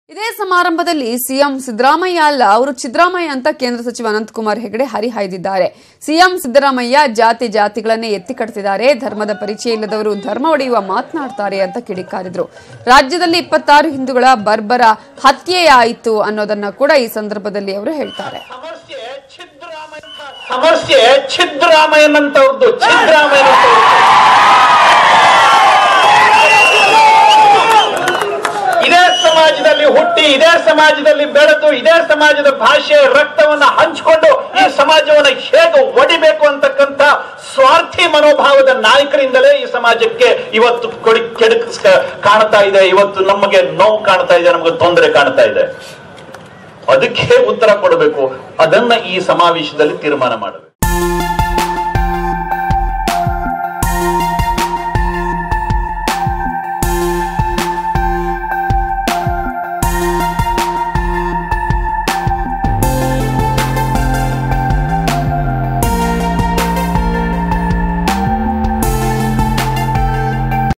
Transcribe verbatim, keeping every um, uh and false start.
ಇದೇ ಸಮಾರಂಭದಲ್ಲಿ ಸಿಎಂ ಸಿದ್ದರಾಮಯ್ಯ ಅಲ್ಲ ಅವರು ಚಿದ್ರಾಮಯ್ಯ ಅಂತ ಕೇಂದ್ರ ಸಚಿವ ಅನಂತಕುಮಾರ್ ಹೆಗಡೆ ಹರಿಹಾಯ್ದಿದ್ದಾರೆ. ಸಿಎಂ ಸಿದ್ದರಾಮಯ್ಯ ಜಾತಿ ಜಾತಿಗಳನ್ನೇ ಎತ್ತಿ ಕಟ್ತಿದ್ದಾರೆ, ಧರ್ಮದ ಪರಿಚಯ ಇಲ್ಲದವರು ಧರ್ಮ ಒಡೆಯುವ ಮಾತನಾಡ್ತಾರೆ ಅಂತ ಕಿಡಿಕಾರಿದ್ರು. ರಾಜ್ಯದಲ್ಲಿ ಇಪ್ಪತ್ತಾರು ಹಿಂದೂಗಳ ಬರ್ಬರ ಹತ್ಯೆಯಾಯಿತು ಅನ್ನೋದನ್ನ ಕೂಡ ಈ ಸಂದರ್ಭದಲ್ಲಿ ಅವರು ಹೇಳ್ತಾರೆ. ಸಮಸ್ಯೆ ಚಿದ್ರಾಮಯ್ಯನಂತವ್ರದ್ದು ಚಿದ್ರಾಮಯ್ಯನಂತವ್ರದ್ದು ಇದೇ ಸಮಾಜದಲ್ಲಿ ಹುಟ್ಟಿ ಇದೇ ಸಮಾಜದಲ್ಲಿ ಬೆಳೆದು ಇದೇ ಸಮಾಜದ ಭಾಷೆ ರಕ್ತವನ್ನ ಹಂಚಿಕೊಂಡು ಈ ಸಮಾಜವನ್ನ ಹೇಗೆ ಒಡಿಬೇಕು ಅಂತಕ್ಕಂಥ ಸ್ವಾರ್ಥಿ ಮನೋಭಾವದ ನಾಯಕರಿಂದಲೇ ಈ ಸಮಾಜಕ್ಕೆ ಇವತ್ತು ಕೊಡಿ ಕೆಡಕ ಕಾಣ್ತಾ ಇದೆ. ಇವತ್ತು ನಮಗೆ ನೋವು ಕಾಣ್ತಾ ಇದೆ, ನಮಗೆ ತೊಂದರೆ ಕಾಣ್ತಾ ಇದೆ. ಅದಕ್ಕೆ ಉತ್ತರ ಕೊಡಬೇಕು. ಅದನ್ನ ಈ ಸಮಾವೇಶದಲ್ಲಿ ತೀರ್ಮಾನ ಮಾಡಬೇಕು.